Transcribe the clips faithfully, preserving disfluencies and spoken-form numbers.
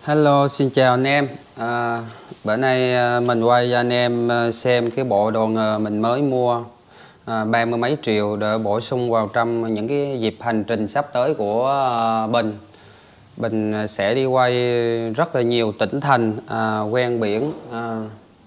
Hello, xin chào anh em. À, bữa nay à, mình quay cho anh em à, xem cái bộ đồ nghề mình mới mua à, ba mươi mấy triệu để bổ sung vào trong những cái dịp hành trình sắp tới của à, Bình. Bình sẽ đi quay rất là nhiều tỉnh thành à, ven biển à,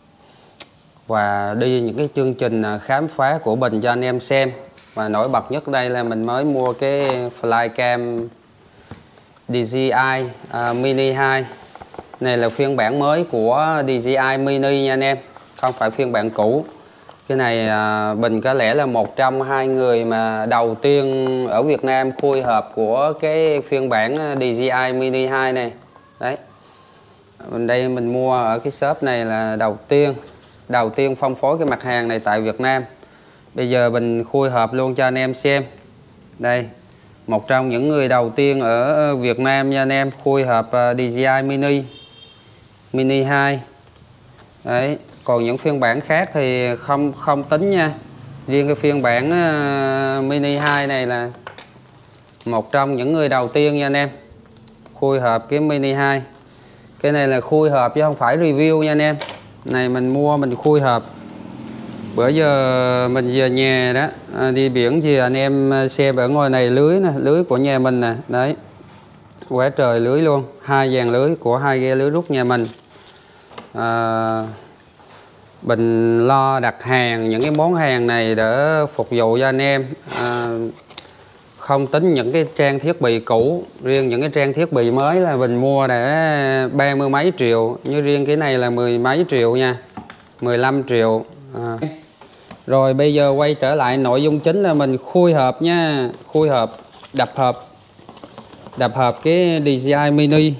và đi những cái chương trình khám phá của Bình cho anh em xem. Và nổi bật nhất đây là mình mới mua cái Flycam đê gi i uh, Mini hai. Này là phiên bản mới của đê gi i Mini nha anh em, không phải phiên bản cũ. Cái này uh, Bình có lẽ là một trong hai người mà đầu tiên ở Việt Nam khui hộp của cái phiên bản đê gi i Mini hai này. Đấy, mình đây mình mua ở cái shop này là đầu tiên đầu tiên phân phối cái mặt hàng này tại Việt Nam. Bây giờ mình khui hộp luôn cho anh em xem. Đây, một trong những người đầu tiên ở Việt Nam nha anh em, khui hộp đê gi i Mini Mini hai. Đấy, còn những phiên bản khác thì không không tính nha. Riêng cái phiên bản uh, Mini hai này là một trong những người đầu tiên nha anh em, khui hộp cái Mini hai. Cái này là khui hộp chứ không phải review nha anh em. Này mình mua mình khui hộp. Bữa giờ mình về nhà đó, à, đi biển thì anh em xem ở ngoài này lưới nè, lưới của nhà mình nè, đấy, quá trời lưới luôn, hai dàn lưới của hai ghe lưới rút nhà mình. À, Bình lo đặt hàng những cái món hàng này để phục vụ cho anh em, à, không tính những cái trang thiết bị cũ. Riêng những cái trang thiết bị mới là Bình mua để ba mươi mấy triệu, như riêng cái này là mười mấy triệu nha, mười lăm triệu. À. Rồi bây giờ quay trở lại nội dung chính là mình khui hộp nha, khui hộp, đập hộp, đập hộp cái đê gi i Mini.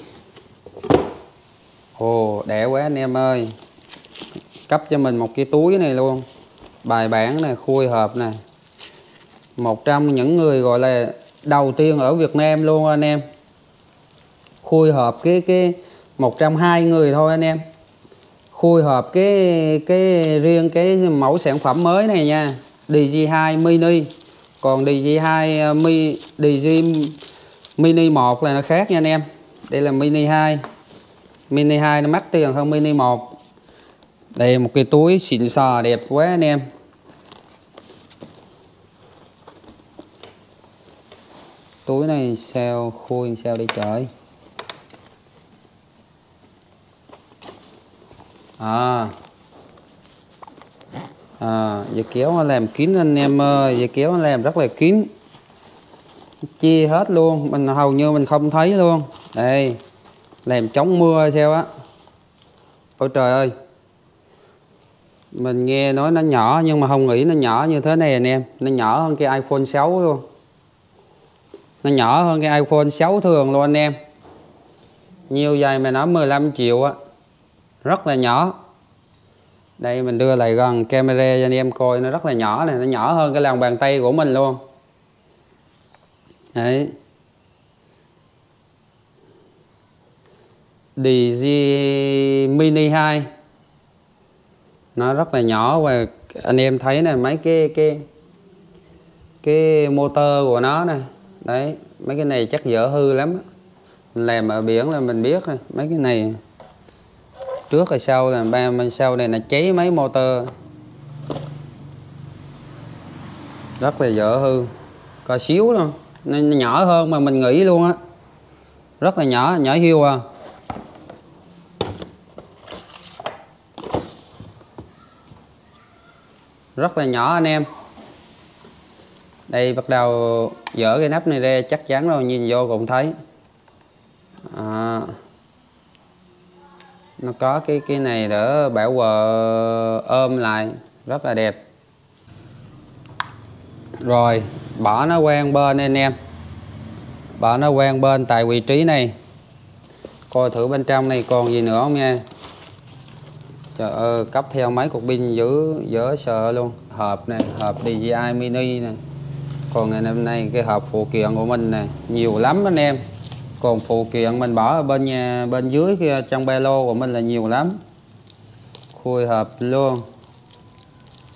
Ồ, đẻ quá anh em ơi. Cấp cho mình một cái túi này luôn, bài bản này, khui hộp này. Một trong những người gọi là đầu tiên ở Việt Nam luôn anh em, khui hộp cái cái một trong hai người thôi anh em, khui hộp cái cái riêng cái mẫu sản phẩm mới này nha, đê gi i Mini. Còn đê gi i mi đê gi i Mini một là nó khác nha anh em. Đây là Mini hai. Mini hai nó mắc tiền hơn Mini một. Đây một cái túi xịn sò đẹp quá anh em. Túi này sao khui sao đi trời. À, à dây kéo nó làm kín anh em ơi, dây kéo nó làm rất là kín, chia hết luôn, mình hầu như mình không thấy luôn. Đây, làm chống mưa sao á. Ôi trời ơi, mình nghe nói nó nhỏ nhưng mà không nghĩ nó nhỏ như thế này anh em. Nó nhỏ hơn cái iPhone sáu luôn, nó nhỏ hơn cái iPhone sáu thường luôn anh em. Nhiều giày mà nó mười lăm triệu á, rất là nhỏ. Đây mình đưa lại gần camera cho anh em coi, nó rất là nhỏ này, nó nhỏ hơn cái lòng bàn tay của mình luôn. Đấy, đê gi i Mini hai nó rất là nhỏ. Và anh em thấy này, mấy cái cái cái motor của nó này, đấy, mấy cái này chắc dở hư lắm. Mình làm ở biển là mình biết này, mấy cái này trước hay sau là ba bên sau này là cháy mấy motor, rất là dở hư, có xíu luôn, nó nhỏ hơn mà mình nghĩ luôn á, rất là nhỏ, nhỏ hiu à. Rất là nhỏ anh em. Đây bắt đầu dỡ cái nắp này ra, chắc chắn rồi, nhìn vô cũng thấy. À, nó có cái cái này để bảo vệ ôm lại, rất là đẹp. Rồi bỏ nó qua bên anh em, bỏ nó qua bên tại vị trí này, coi thử bên trong này còn gì nữa không nha. Trời ơi, cấp theo mấy cục pin dữ dở sợ luôn. Hộp này, hộp đê gi i Mini này. Còn ngày hôm nay cái hộp phụ kiện của mình này nhiều lắm anh em. Còn phụ kiện mình bỏ ở bên nhà bên dưới kia trong ba lô của mình là nhiều lắm. Khui hộp luôn.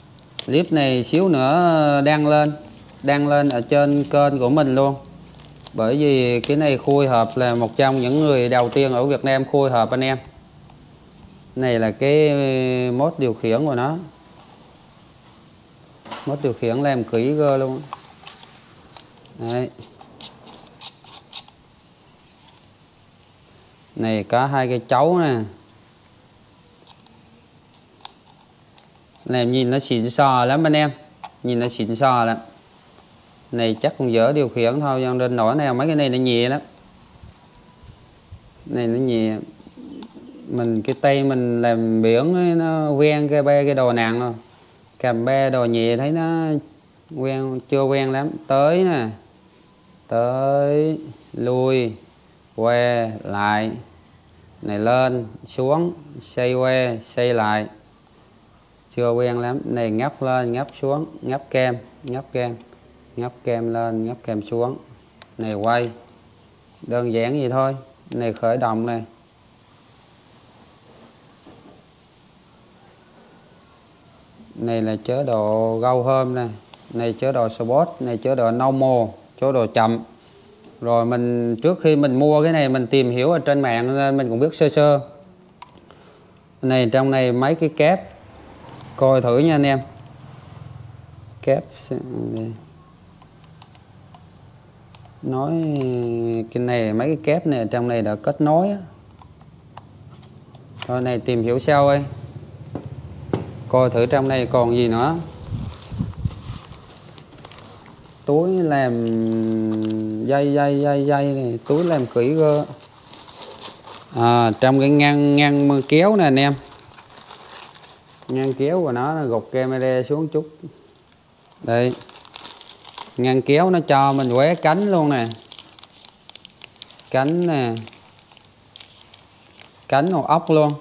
Clip này xíu nữa đăng lên, đăng lên ở trên kênh của mình luôn. Bởi vì cái này khui hộp là một trong những người đầu tiên ở Việt Nam khui hộp anh em. Này là cái mốt điều khiển của nó. Mốt điều khiển làm kỹ cơ luôn. Đấy. Này có hai cái chấu nè. Này nhìn nó xịn sò lắm anh em. Nhìn nó xịn sò lắm. Này chắc cũng dở điều khiển thôi, cho nên nổi nào mấy cái này nó nhẹ lắm. Này nó nhẹ. Mình cái tay mình làm biển ấy, nó quen cái ba cái đồ nặng rồi. Cầm ba đồ nhẹ thấy nó quen, chưa quen lắm. Tới nè. Tới, lui, qua, lại. Này lên, xuống, xoay qua, xoay lại. Chưa quen lắm. Này ngắp lên, ngắp xuống, ngắp kem, ngắp kem. Ngắp kem lên, ngắp kem xuống. Này quay. Đơn giản vậy thôi. Này khởi động này. Này là chế độ go home nè. Này chế độ sport, này chế độ normal, chế độ chậm. Rồi mình trước khi mình mua cái này mình tìm hiểu ở trên mạng nên mình cũng biết sơ sơ. Này trong này mấy cái kép. Coi thử nha anh em. Kép nói cái này mấy cái kép này trong này đã kết nối á. Thôi này tìm hiểu sau ơi. Coi thử trong này còn gì nữa. Túi làm dây dây dây dây này, túi làm kỹ cơ. À, trong cái ngăn ngăn kéo nè anh em. Ngăn kéo của nó, nó gục camera xuống chút. Đây. Ngăn kéo nó cho mình qué cánh luôn nè. Cánh nè. Cánh một ốc luôn.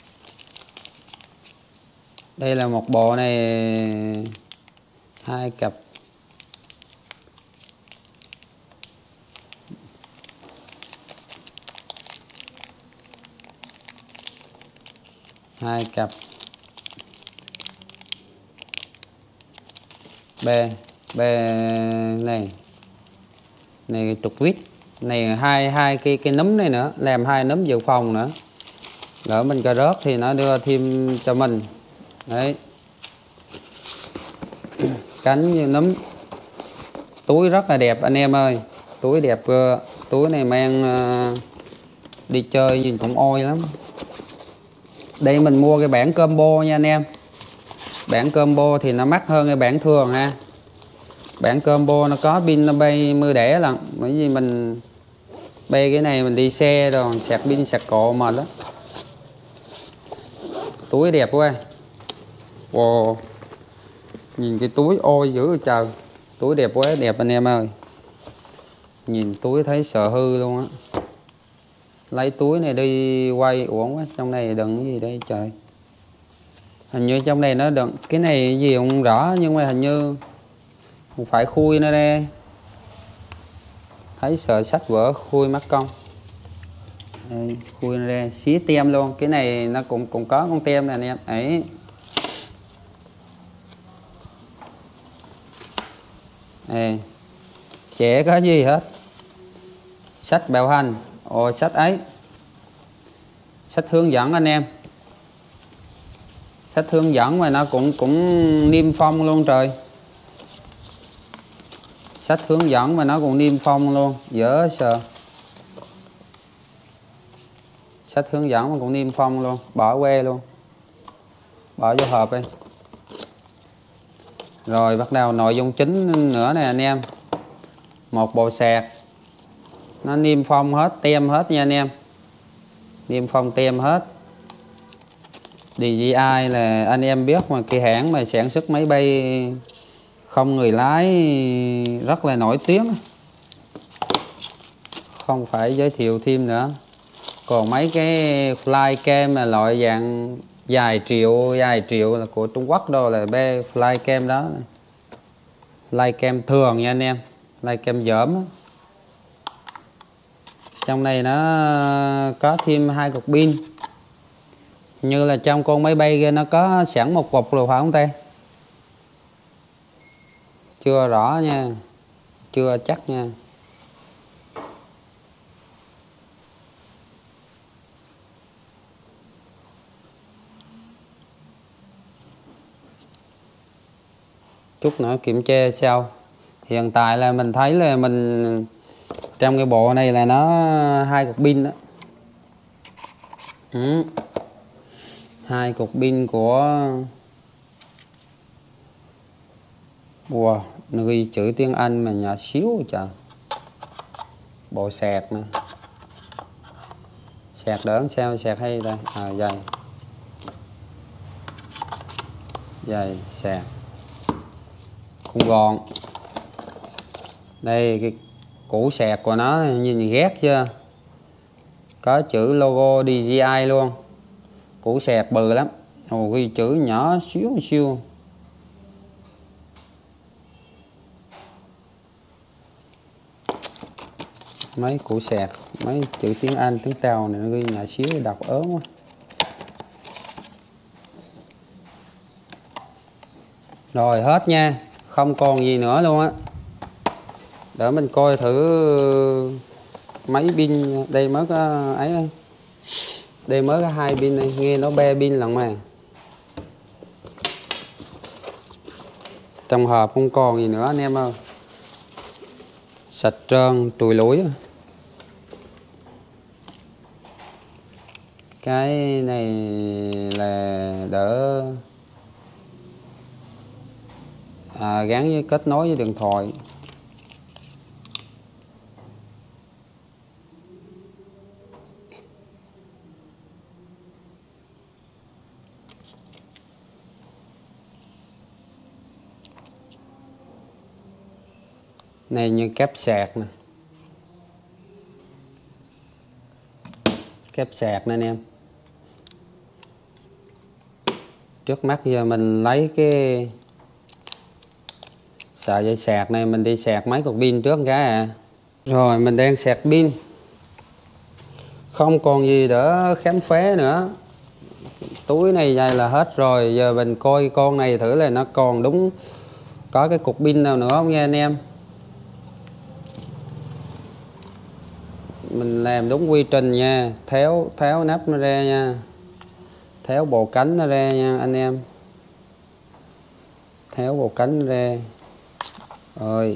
Đây là một bộ này hai cặp. Hai cặp. Bè, bè này. Này trục vít. Này hai hai cái cái núm này nữa, làm hai núm dự phòng nữa. Lỡ mình cà rớt thì nó đưa thêm cho mình. Đấy. Cánh như núm. Túi rất là đẹp anh em ơi. Túi đẹp cơ. Túi này mang uh, đi chơi nhìn cũng oi lắm. Đây mình mua cái bản combo nha anh em. Bản combo thì nó mắc hơn cái bản thường ha. Bản combo nó có pin nó bay mưa đẻ lần. Bởi vì mình bay cái này mình đi xe rồi sạc pin sạc cộ mệt đó. Túi đẹp quá. Wow. Nhìn cái túi ôi dữ trời. Túi đẹp quá đẹp anh em ơi. Nhìn túi thấy sợ hư luôn á. Lấy túi này đi quay uổng quá. Trong này đựng cái gì đây trời. Hình như trong này nó đựng. Cái này gì không rõ. Nhưng mà hình như không phải khui nó đây. Thấy sợ sách vỡ khui mất công. Đây, khui nó đây. Xí tem luôn. Cái này nó cũng cũng có con tem này anh em. Ấy. Đây. Trẻ có gì hết. Sách bảo hành. Ồ sách ấy. Sách hướng dẫn anh em. Sách hướng dẫn mà nó cũng cũng niêm phong luôn trời. Sách hướng dẫn mà nó cũng niêm phong luôn. Dở sợ. Sách hướng dẫn mà cũng niêm phong luôn. Bỏ que luôn. Bỏ vô hộp đi. Rồi bắt đầu nội dung chính nữa nè anh em. Một bộ sạc. Nó niêm phong hết, tem hết nha anh em. Niêm phong tem hết. đê gi i là anh em biết mà cái hãng mà sản xuất máy bay không người lái rất là nổi tiếng. Không phải giới thiệu thêm nữa. Còn mấy cái flycam là loại dạng vài triệu, vài triệu là của Trung Quốc đâu là bê flycam đó. Flycam thường nha anh em. Flycam dởm. Trong này nó có thêm hai cục pin. Như là trong con máy bay kia nó có sẵn một cục rồi phải không ta? Chưa rõ nha. Chưa chắc nha. Chút nữa kiểm tra sau. Hiện tại là mình thấy là mình trong cái bộ này là nó hai cục pin đó. Ừ. Hai cục pin của wow, nó ghi chữ tiếng Anh mà nhỏ xíu trời. Bộ sạc nè. Sạc đỡ sao sạc hay đây. À dây. Dây sạc. Cũng gọn. Đây cái củ sạc của nó nhìn ghét chưa. Có chữ logo đê gi i luôn. Củ sạc bự lắm. Ồ, ghi chữ nhỏ xíu xíu. Mấy củ sạc, mấy chữ tiếng Anh, tiếng Tàu này nó ghi nhỏ xíu đọc ớn quá. Rồi hết nha, không còn gì nữa luôn á. Để mình coi thử mấy pin, đây mới có ấy, đây mới có hai pin này, nghe nó ba pin lần mà. Trong hộp không còn gì nữa anh em ơi. Sạch trơn, trùi lũi. Cái này là đỡ à, gắn với kết nối với điện thoại. Này như cáp sạc nè. Cáp sạc nè anh em. Trước mắt giờ mình lấy cái sợi dây sạc này mình đi sạc mấy cục pin trước cái à. Rồi mình đang sạc pin. Không còn gì để khám phá nữa. Túi này vậy là hết rồi. Giờ mình coi con này thử là nó còn đúng có cái cục pin nào nữa không nha anh em. Mình làm đúng quy trình nha. Tháo tháo nắp nó ra nha. Tháo bộ cánh nó ra nha anh em. Tháo bộ cánh ra. Rồi.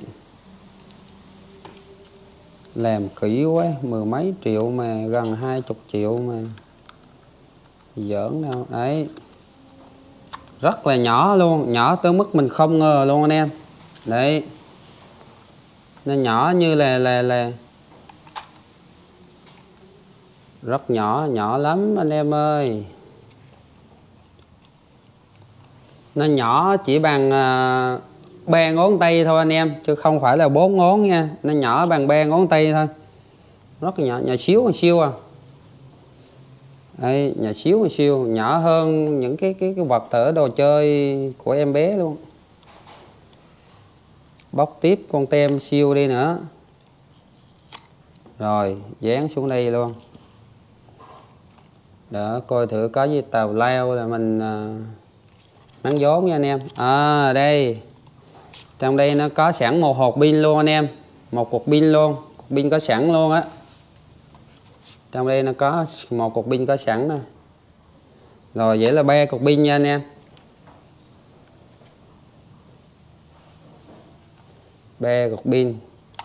Làm kỹ quá, mười mấy triệu mà gần hai chục triệu mà. Giỡn đâu, đấy. Rất là nhỏ luôn, nhỏ tới mức mình không ngờ luôn anh em. Đấy. Nó nhỏ như là là là rất nhỏ, nhỏ lắm anh em ơi. Nó nhỏ chỉ bằng uh, ba ngón tay thôi anh em, chứ không phải là bốn ngón nha. Nó nhỏ bằng ba ngón tay thôi. Rất là nhỏ, nhỏ xíu xíu à. Đây, nhỏ xíu xíu, nhỏ hơn những cái cái cái vật thể đồ chơi của em bé luôn. Bóc tiếp con tem siêu đi nữa. Rồi, dán xuống đây luôn. Để coi thử có gì tào lao là mình uh, mắng vốn nha anh em. À đây. Trong đây nó có sẵn một hộp pin luôn anh em. Một cục pin luôn, cục pin có sẵn luôn á. Trong đây nó có một cục pin có sẵn nè. Rồi vậy là ba cục pin nha anh em. Ba cục pin.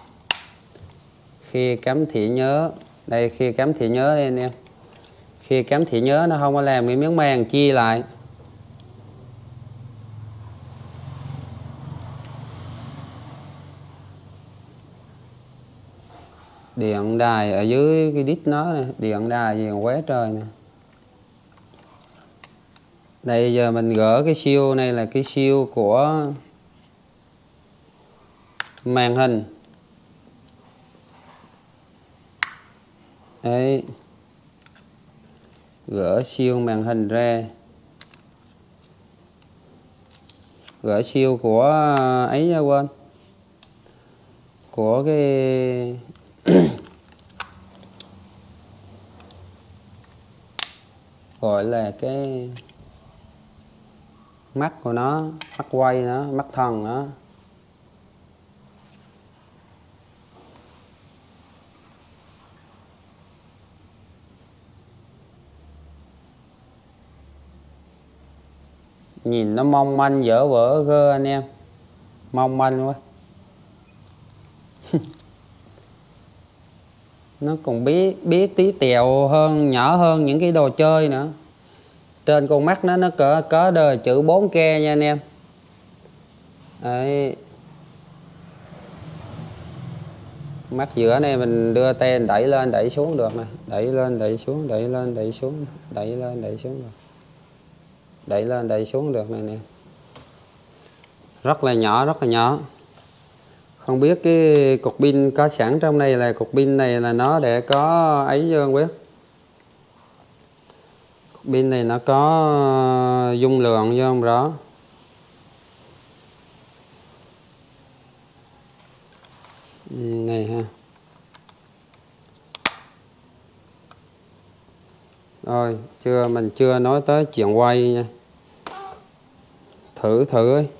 Khi cắm thẻ nhớ. Đây khi cắm thẻ nhớ đây anh em. Khi cắm thẻ nhớ nó không có làm cái miếng màng chia lại. Điện đài ở dưới cái đít nó nè. Điện đài gì quá trời nè. Đây giờ mình gỡ cái siêu này là cái siêu của màn hình. Đấy. Gỡ siêu màn hình ra. Gỡ siêu của ấy quên. Của cái gọi là cái mắt của nó, mắt quay nó, mắt thần nó. Nhìn nó mong manh dở vỡ gơ anh em. mong manh quá. Nó còn bí bí tí tẹo hơn, nhỏ hơn những cái đồ chơi nữa. Trên con mắt nó nó cỡ cỡ đời chữ bốn K nha anh em. Đấy. Mắt giữa này mình đưa tay đẩy lên đẩy xuống được nè, đẩy lên đẩy xuống, đẩy lên đẩy xuống, đẩy lên đẩy xuống được. Đẩy lên đẩy xuống được này nè. Rất là nhỏ, rất là nhỏ. Không biết cái cục pin có sẵn trong này là cục pin này là nó để có ấy chưa không biết. Cục pin này nó có dung lượng chứ không rõ. Này ha. Rồi, chưa mình chưa nói tới chuyện quay nha. Thử thử ấy.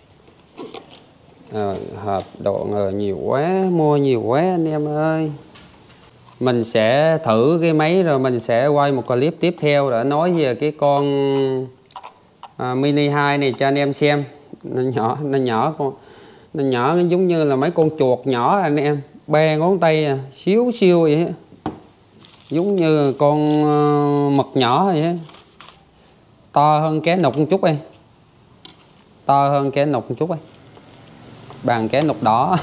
Rồi, hộp độ ngờ nhiều quá, mua nhiều quá anh em ơi. Mình sẽ thử cái máy rồi mình sẽ quay một clip tiếp theo để nói về cái con à, Mini hai này cho anh em xem. Nó nhỏ, nó nhỏ con, nó nhỏ giống như là mấy con chuột nhỏ anh em, ba ngón tay à, xíu xíu vậy á. Giống như con uh, mật nhỏ vậy á. To hơn cái nục một chút đi. To hơn cái nục một chút ấy. Bằng cái nục đỏ.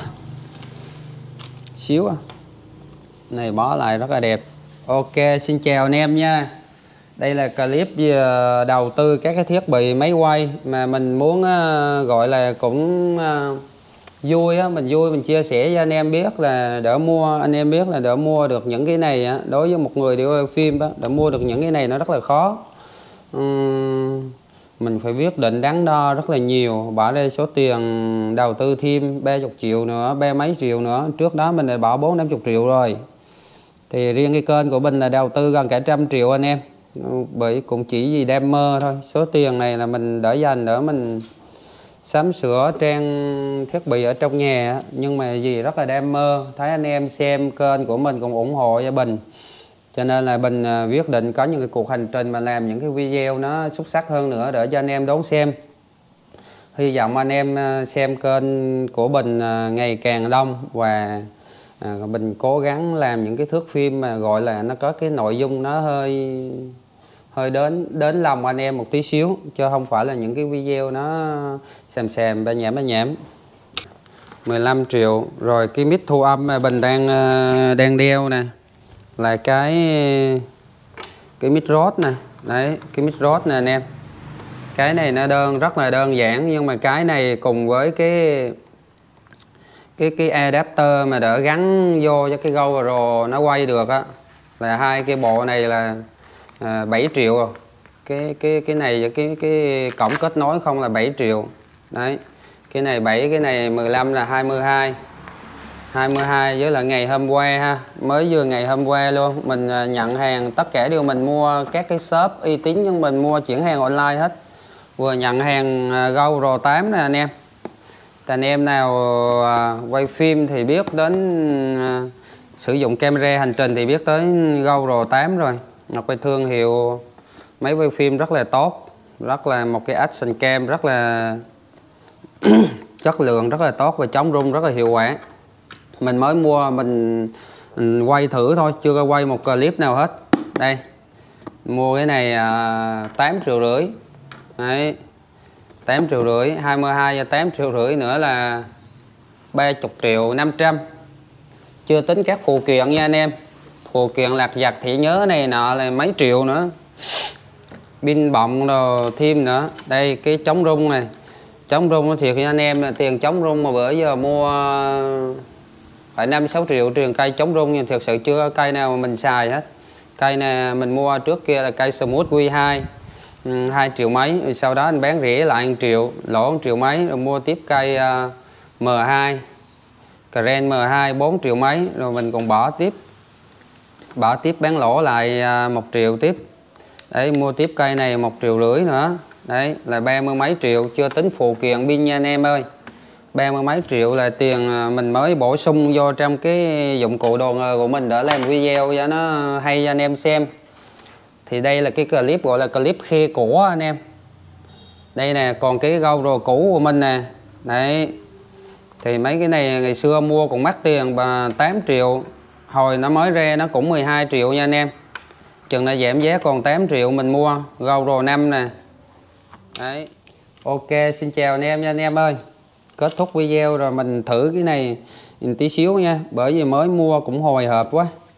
Xíu à. Này bó lại rất là đẹp. Ok, xin chào anh em nha. Đây là clip về đầu tư các cái thiết bị máy quay mà mình muốn uh, gọi là cũng uh, vui á, mình vui mình chia sẻ cho anh em biết là đỡ mua, anh em biết là đỡ mua được những cái này á, đối với một người đi quay phim á, đỡ mua được những cái này nó rất là khó. Uhm, mình phải quyết định đắn đo rất là nhiều, bỏ ra số tiền đầu tư thêm ba mươi triệu nữa, ba mấy triệu nữa. Trước đó mình đã bỏ bốn năm mươi triệu rồi. Thì riêng cái kênh của mình là đầu tư gần cả trăm triệu anh em. Bởi cũng chỉ vì đam mê thôi. Số tiền này là mình đỡ dành để mình sắm sửa trang thiết bị ở trong nhà. Nhưng mà vì rất là đam mê, thấy anh em xem kênh của mình cũng ủng hộ gia Bình, cho nên là Bình quyết định có những cái cuộc hành trình mà làm những cái video nó xuất sắc hơn nữa để cho anh em đón xem. Hy vọng anh em xem kênh của Bình ngày càng đông và à, Bình cố gắng làm những cái thước phim mà gọi là nó có cái nội dung nó hơi hơi đến đến lòng anh em một tí xíu, chứ không phải là những cái video nó xàm xàm ba nhảm ba nhảm. mười lăm triệu. Rồi cái mic thu âm mà Bình đang đang đeo nè là cái cái mic Rode nè. Đấy, cái mic Rode nè anh em. Cái này nó đơn rất là đơn giản, nhưng mà cái này cùng với cái cái cái adapter mà đỡ gắn vô cho cái GoPro nó quay được á, là hai cái bộ này là à, bảy triệu rồi. Cái cái cái này cái cái cổng kết nối không là bảy triệu. Đấy. Cái này bảy, cái này mười lăm là hai mươi hai. hai mươi hai với là ngày hôm qua ha, mới vừa ngày hôm qua luôn mình nhận hàng, tất cả đều mình mua các cái shop uy tín, nhưng mình mua chuyển hàng online hết. Vừa nhận hàng GoPro tám nè anh em. Anh em nào quay phim thì biết đến uh, sử dụng camera hành trình thì biết tới GoPro tám rồi. Một cái thương hiệu máy quay phim rất là tốt, rất là một cái action cam rất là chất lượng rất là tốt và chống rung rất là hiệu quả. Mình mới mua mình, mình quay thử thôi, chưa có quay một clip nào hết. Đây, mua cái này uh, tám triệu rưỡi. Đấy, tám triệu rưỡi, hai mươi hai và tám triệu rưỡi nữa là ba mươi triệu năm trăm. Chưa tính các phụ kiện nha anh em. Phụ kiện lặt vặt thì nhớ này nọ là mấy triệu nữa. Pin bọng đồ thêm nữa. Đây cái chống rung này. Chống rung thiệt nha anh em, là tiền chống rung mà bữa giờ mua phải năm sáu triệu tiền cây chống rung, nhưng thực sự chưa có cây nào mà mình xài hết. Cây này mình mua trước kia là cây Smooth Q hai, hai triệu mấy, rồi sau đó anh bán rẻ lại một triệu, lỗ một triệu mấy, rồi mua tiếp cây uh, M hai, Karen M hai bốn triệu mấy, rồi mình còn bỏ tiếp bỏ tiếp bán lỗ lại uh, một triệu tiếp. Đấy, mua tiếp cây này một triệu rưỡi nữa. Đấy là ba mươi mấy triệu, chưa tính phụ kiện pin nha anh em ơi. Ba mươi mấy triệu là tiền mình mới bổ sung vô trong cái dụng cụ đồ nghề của mình để làm video cho nó hay cho anh em xem. Thì đây là cái clip gọi là clip khe của anh em. Đây nè, còn cái GoPro cũ của mình nè. Đấy, Thì mấy cái này ngày xưa mua cũng mắc tiền và tám triệu. Hồi nó mới ra nó cũng mười hai triệu nha anh em. Chừng này giảm giá còn tám triệu mình mua. Gâu Pro năm nè. Đấy. Ok, xin chào anh em nha anh em ơi. Kết thúc video rồi mình thử cái này tí xíu nha. Bởi vì mới mua cũng hồi hộp quá.